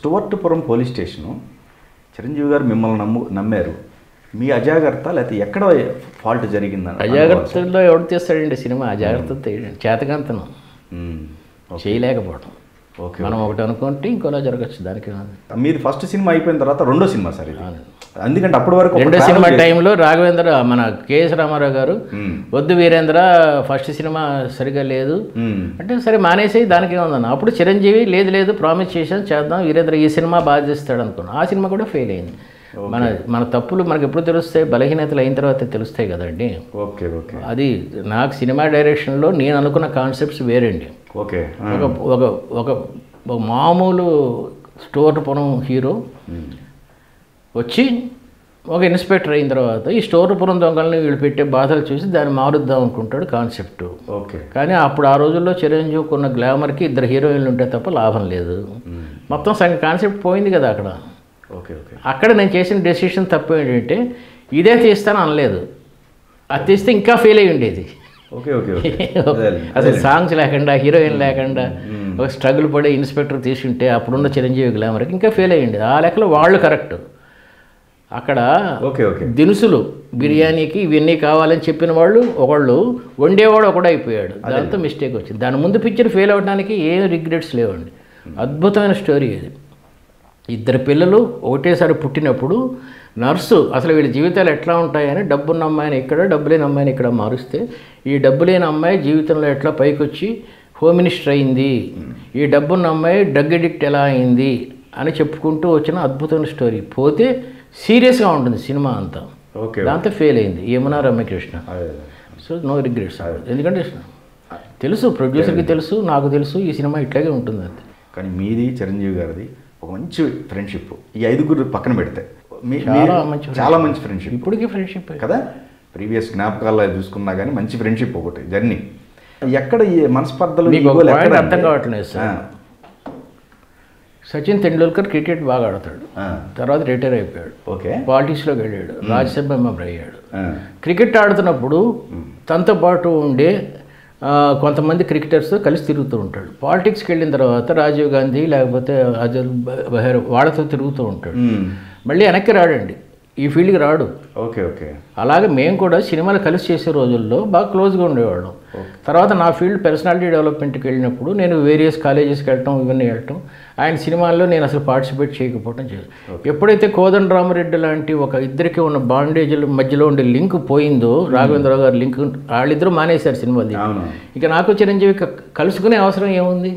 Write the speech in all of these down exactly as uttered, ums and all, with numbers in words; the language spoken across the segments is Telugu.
స్టువర్ట్పురం పోలీస్ స్టేషను చిరంజీవి గారు మిమ్మల్ని నమ్ము నమ్మారు మీ అజాగ్రత్త లేకపోతే ఎక్కడ ఫాల్ట్ జరిగిందని? అజాగ్రత్తలో ఎవడు తీస్తాడండి సినిమా? అజాగ్రత్త చేతకంతనం చేయలేకపోవడం. ఓకే, మనం ఒకటి అనుకుంటే ఇంకోలా జరగచ్చు. దానికి మీది ఫస్ట్ సినిమా అయిపోయిన తర్వాత రెండో సినిమా సార్ ఇది. ఎందుకంటే అప్పటి వరకు రెండో సినిమా టైంలో రాఘవేంద్ర మన కేఎస్ రామారావు గారు వద్దు వీరేంద్ర ఫస్ట్ సినిమా సరిగా లేదు అంటే సరే మానేసి దానికి ఏముందన్న. అప్పుడు చిరంజీవి లేదు లేదు ప్రామిస్ చేసాను చేద్దాం వీరేంద్ర ఈ సినిమా బాగా చేస్తాడు అనుకున్నాను. ఆ సినిమా కూడా ఫెయిల్ అయింది. మన మన తప్పులు మనకు ఎప్పుడు తెలుస్తాయి? బలహీనతలు అయిన తర్వాత తెలుస్తాయి కదండి. ఓకే ఓకే అది నాకు సినిమా డైరెక్షన్లో నేను అనుకున్న కాన్సెప్ట్స్ వేరండి. ఓకే, ఒక ఒక ఒక మామూలు స్టోర్పురం హీరో వచ్చి ఒక ఇన్స్పెక్టర్ అయిన తర్వాత ఈ స్టోర్పురం దొంగల్ని వీళ్ళు పెట్టే బాధలు చూసి దాన్ని మారుద్దాం అనుకుంటాడు కాన్సెప్ట్. ఓకే, కానీ అప్పుడు ఆ రోజుల్లో చిరంజీవి కొన్న గ్లామర్కి ఇద్దరు హీరోయిన్లు ఉంటే తప్ప లాభం లేదు. మొత్తం సగం కాన్సెప్ట్ పోయింది కదా అక్కడ. ఓకే ఓకే అక్కడ నేను చేసిన డెసిషన్ తప్పు ఏంటంటే ఇదే తీస్తాను అనలేదు. అది తీస్తే ఇంకా ఫెయిల్ అయ్యి ఉండేది. ఓకే ఓకే అసలు సాంగ్స్ లేకుండా హీరోయిన్ లేకుండా ఒక స్ట్రగుల్ పడే ఇన్స్పెక్టర్ తీసుకుంటే అప్పుడున్న చిరంజీవి గ్లామర్కి ఇంకా ఫెయిల్ అయ్యింది. ఆ లెక్కలో వాళ్ళు కరెక్ట్. అక్కడ ఓకే ఓకే దినుసులు బిర్యానీకి ఇవన్నీ కావాలని చెప్పిన వాళ్ళు ఒకళ్ళు, వండేవాడు ఒకడు అయిపోయాడు. దాంతో మిస్టేక్ వచ్చింది. దాని ముందు పిక్చర్ ఫెయిల్ అవ్వడానికి ఏం రిగ్రెట్స్ లేవండి. అద్భుతమైన స్టోరీ ఇది. ఇద్దరు పిల్లలు ఒకటేసారి పుట్టినప్పుడు నర్సు అసలు వీళ్ళ జీవితాలు ఎట్లా ఉంటాయని డబ్బున్న అమ్మాయిని ఇక్కడ డబ్బు లేని అమ్మాయిని ఇక్కడ మారుస్తే ఈ డబ్బు లేని అమ్మాయి జీవితంలో ఎట్లా పైకి వచ్చి హోమ్ మినిస్టర్ అయింది, ఈ డబ్బున్న అమ్మాయి డ్రగ్ అడిక్ట్ ఎలా అయింది అని చెప్పుకుంటూ వచ్చిన అద్భుతమైన స్టోరీ. పోతే సీరియస్గా ఉంటుంది సినిమా అంతా. ఓకే, దాంతో ఫెయిల్ అయింది ఏమన్నా Ramya Krishna. So no regrets. ఎందుకంటే తెలుసు ప్రొడ్యూసర్కి తెలుసు, నాకు తెలుసు ఈ సినిమా ఇట్లాగే ఉంటుంది అంతే. కానీ మీది చిరంజీవి గారిది ఒక మంచి ఫ్రెండ్షిప్. ఈ ఐదుగురు పక్కన పెడితే చాలా మంచి చాలా మంచి ఫ్రెండ్షిప్. ఇప్పటికీ ఫ్రెండ్షిప్ కదా, ప్రీవియస్ జ్ఞాపకాల్లో చూసుకున్నా కానీ మంచి ఫ్రెండ్షిప్ ఒకటి జర్నీ. ఎక్కడ ఈ మనస్పర్ధలు అర్థం కావట్లేదు సార్. సచిన్ తెండూల్కర్ క్రికెట్ బాగా ఆడతాడు, తర్వాత రిటైర్ అయిపోయాడు. ఓకే, పాలిటిక్స్లోకి వెళ్ళాడు, రాజ్యసభ మెంబర్ అయ్యాడు. క్రికెట్ ఆడుతున్నప్పుడు తనతో పాటు ఉండే కొంతమంది క్రికెటర్స్తో కలిసి తిరుగుతూ ఉంటాడు. పాలిటిక్స్కి వెళ్ళిన తర్వాత రాజీవ్ గాంధీ లేకపోతే అజల్ బెహర్ వాళ్ళతో తిరుగుతూ ఉంటాడు. మళ్ళీ వెనక్కి రాడండి, ఈ ఫీల్డ్కి రాడు. ఓకే ఓకే అలాగే మేము కూడా సినిమాలు కలిసి చేసే రోజుల్లో బాగా క్లోజ్గా ఉండేవాళ్ళం. తర్వాత నా ఫీల్డ్ పర్సనాలిటీ డెవలప్మెంట్కి వెళ్ళినప్పుడు నేను వేరియస్ కాలేజెస్కి వెళ్ళటం ఇవన్నీ వెళ్ళటం, ఆయన సినిమాల్లో నేను అసలు పార్టిసిపేట్ చేయకపోవటం చేయదు. ఎప్పుడైతే కోదండ రామరెడ్డి లాంటి ఒక ఇద్దరికి ఉన్న బాండేజ్ల మధ్యలో ఉండే లింక్ పోయిందో, రాఘవేంద్రరావు గారి లింక్, వాళ్ళిద్దరూ మానేశారు సినిమాది. ఇక నాకు చిరంజీవి కలుసుకునే అవసరం ఏముంది?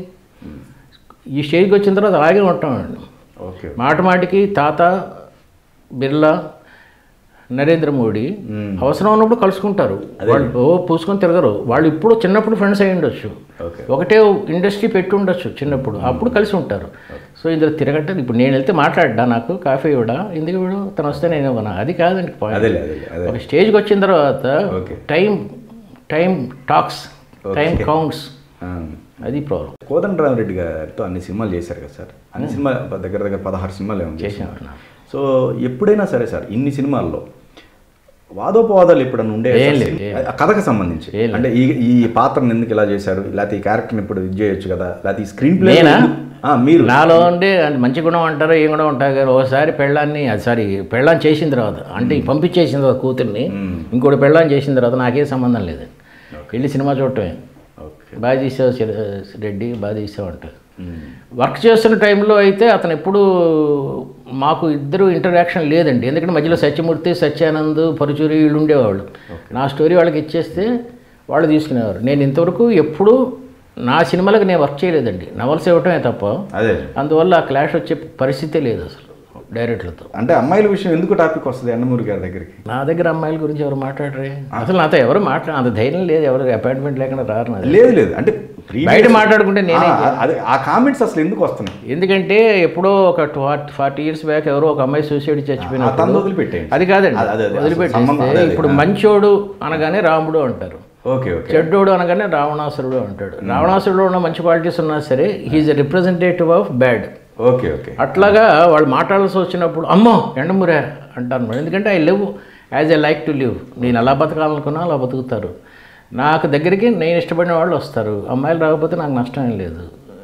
ఈ స్టేజ్కి వచ్చిన తర్వాత అలాగే ఉంటామండి. మాట మాటికి తాత బిర్లా నరేంద్ర మోడీ అవసరం ఉన్నప్పుడు కలుసుకుంటారు. వాళ్ళు ఓ పూసుకొని తిరగరు. వాళ్ళు ఇప్పుడు చిన్నప్పుడు ఫ్రెండ్స్ అయి ఉండొచ్చు, ఒకటే ఇండస్ట్రీ పెట్టి ఉండొచ్చు చిన్నప్పుడు, అప్పుడు కలిసి ఉంటారు. సో ఇందులో తిరగట్టు. ఇప్పుడు నేను వెళ్తే మాట్లాడ్డా నాకు కాఫీ ఇవ్వడా, ఎందుకు ఇవ్వడు, తను వస్తే నేను ఇవ్వనా, అది కాదండి పాయింట్. ఒక స్టేజ్కి వచ్చిన తర్వాత time time talks, time counts, అది ప్రాబ్లం. కోదండరామరెడ్డి గారితో అన్ని సినిమాలు చేశారు కదా సార్, అన్ని సినిమా దగ్గర దగ్గర పదహారు సినిమాలు ఏమో చేశాను. సో ఎప్పుడైనా సరే సార్ ఇన్ని సినిమాల్లో వాదోపవాదాలు ఎప్పుడన్నా ఉండే కథకు సంబంధించి, అంటే ఈ ఈ పాత్రను ఎందుకు ఇలా చేశారు, లేకపోతే ఈ క్యారెక్టర్ని ఇప్పుడు ఇది చేయొచ్చు కదా, లేకపోతే ఈ స్క్రీన్ ప్లే మీరు నాలో ఉండే మంచి గుణం అంటారో ఏం గుణం ఉంటారు కానీ ఒకసారి పెళ్ళాన్ని అది సారీ పెళ్ళాన్ని చేసిన తర్వాత అంటే పంపించేసిన తర్వాత కూతుర్ని ఇంకోటి పెళ్ళాన్ని చేసిన తర్వాత నాకేం సంబంధం లేదు, వెళ్ళి సినిమా చూడటమే. బాగా తీసావు రెడ్డి, బాగా తీసావు అంటారు. వర్క్ చేస్తున్న టైంలో అయితే అతను ఎప్పుడు మాకు ఇద్దరు ఇంటరాక్షన్ లేదండి, ఎందుకంటే మధ్యలో సత్యమూర్తి, సత్యానంద్, పరుచూరి వీళ్ళు ఉండేవాళ్ళు. నా స్టోరీ వాళ్ళకి ఇచ్చేస్తే వాళ్ళు తీసుకునేవారు. నేను ఇంతవరకు ఎప్పుడు నా సినిమాలకు నేను వర్క్ చేయలేదండి, నవల్స్ ఇవ్వటమే తప్ప. అదే అందువల్ల ఆ క్లాష్ వచ్చే పరిస్థితే లేదు అసలు డైరెక్టర్లతో. అంటే అమ్మాయిల విషయం ఎందుకు టాపిక్ వస్తుంది యండమూరి గారి దగ్గరికి? నా దగ్గర అమ్మాయిల గురించి ఎవరు మాట్లాడరే, అసలు నాతో ఎవరు మాట్లాడ అంత ధైర్యం లేదు, ఎవరు అపాయింట్మెంట్ లేకుండా రారు. లేదు లేదు అంటే బయట మాట్లాడుకుంటే నేనే ఆ కామెంట్స్ అసలు ఎందుకు వస్తున్నాయి? ఎందుకంటే ఎప్పుడో ఒక ఫార్టీ ఇయర్స్ బ్యాక్ ఎవరో ఒక అమ్మాయి సూసైడ్ చచ్చిపోయినా వదిలిపెట్టే అది కాదండి, వదిలిపెట్టేస్తే ఇప్పుడు మంచోడు అనగానే రాముడు అంటారు, ఓకే ఓకే చెడ్డోడు అనగానే రావణాసురుడు అంటాడు. రావణాసురుడు ఉన్న మంచి క్వాలిటీస్ ఉన్నా సరే he's a representative of bad. Okay okay అట్లాగా వాళ్ళు మాట్లాడాల్సి వచ్చినప్పుడు అమ్మో యండమూరి అంటారు. ఎందుకంటే I live as I like to live, నేను ఎలా బతకాలనుకున్నా అలా బతుకుతారు. నాకు దగ్గరికి నేను ఇష్టపడిన వాళ్ళు వస్తారు, అమ్మాయిలు రాకపోతే నాకు నష్టం ఏం లేదు.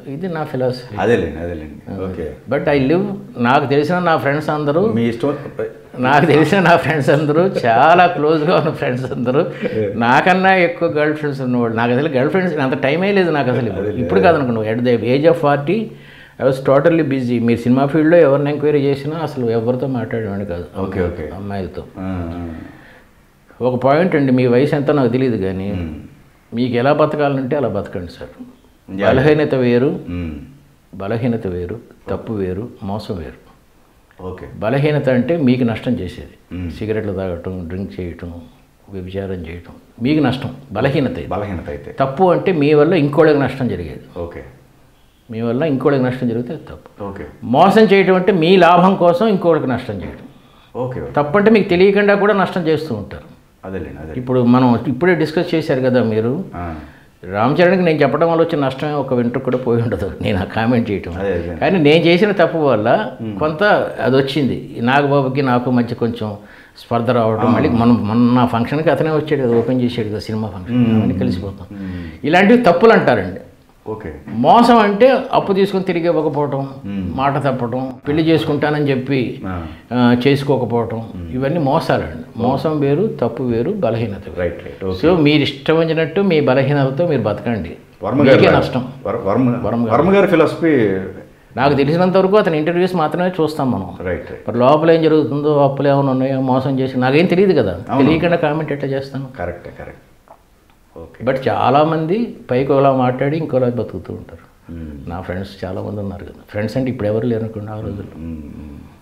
ఇది నా ఫిలాసఫీ. అదేలేండి అదేలేండి ఓకే. బట్ ఐ లివ్, నాకు తెలిసిన నా ఫ్రెండ్స్ అందరూ, మీ ఇష్టం, నాకు తెలిసిన నా ఫ్రెండ్స్ అందరూ చాలా క్లోజ్గా ఉన్న ఫ్రెండ్స్ అందరూ నాకన్నా ఎక్కువ గర్ల్ ఫ్రెండ్స్ ఉన్నవాళ్ళు. నాకు అసలు గర్ల్ ఫ్రెండ్స్ అంత టైమే లేదు నాకు అసలు. ఇప్పుడు కాదనుకున్నాను, at the age of forty I was totally busy. మీరు సినిమా ఫీల్డ్లో ఎవరిని ఎంక్వైరీ చేసినా అసలు ఎవరితో మాట్లాడేవాడిని కాదు. Okay okay. అమ్మాయిలతో. ఒక పాయింట్ అండి, మీ వయసు ఎంతో నాకు తెలియదు కానీ మీకు ఎలా బతకాలంటే అలా బతకండి సార్. బలహీనత వేరు, బలహీనత వేరు, తప్పు వేరు, మోసం వేరు. ఓకే. బలహీనత అంటే మీకు నష్టం చేసేది, సిగరెట్లు తాగటం, డ్రింక్ చేయటం, వ్యభిచారం చేయటం, మీకు నష్టం, బలహీనత. బలహీనత అయితే. తప్పు అంటే మీ వల్ల ఇంకోళ్ళకి నష్టం జరిగేది. ఓకే. మీ వల్ల ఇంకోళ్ళకి నష్టం జరిగితే తప్పు. ఓకే. మోసం చేయటం అంటే మీ లాభం కోసం ఇంకోళ్ళకి నష్టం చేయడం. ఓకే. తప్పు అంటే మీకు తెలియకుండా కూడా నష్టం చేస్తూ ఉంటారు. అదేలేండి అదే. ఇప్పుడు మనం ఇప్పుడే డిస్కస్ చేశారు కదా మీరు, రామ్ చరణ్కి నేను చెప్పడం వల్ల వచ్చిన నష్టమే ఒక వెంట్రుక కూడా పోయి ఉండదు, నేను ఆ కామెంట్ చేయటం. కానీ నేను చేసిన తప్పు వల్ల కొంత అది వచ్చింది. నాగబాబుకి నాకు మధ్య కొంచెం స్పర్ధ రావడం, మళ్ళీ మనం మన నా ఫంక్షన్కి అతనే వచ్చాడు కదా, ఓపెన్ చేసాడు కదా సినిమా ఫంక్షన్, అవన్నీ కలిసిపోతాం. ఇలాంటివి తప్పులు అంటారండి. ఓకే. మోసం అంటే అప్పు తీసుకొని తిరిగి ఇవ్వకపోవటం, మాట తప్పటం, పెళ్లి చేసుకుంటానని చెప్పి చేసుకోకపోవటం, ఇవన్నీ మోసాలండి. మోసం వేరు, తప్పు వేరు, బలహీనత వేరు. Right right. సో మీరు ఇష్టం వచ్చినట్టు మీ బలహీనతతో మీరు బతకండి, నష్టం. వర్మ గారి ఫిలాసఫీ నాకు తెలిసినంత వరకు అతని ఇంటర్వ్యూస్ మాత్రమే చూస్తాం మనం. రైట్. మరి లోపల ఏం జరుగుతుందో, అప్పులు ఏమైనా ఉన్నాయో, మోసం చేసి నాకేం తెలియదు కదా, తెలియకుండా కామెంట్ ఎట్లా చేస్తాను. Correct correct. ఓకే. బట్ చాలామంది పైకి ఒకలా మాట్లాడి ఇంకోలా బతుకుతూ ఉంటారు. నా ఫ్రెండ్స్ చాలామంది ఉన్నారు కదా. ఫ్రెండ్స్ అంటే ఇప్పుడు ఎవరు లేరు అనుకోండి ఆ రోజుల్లో.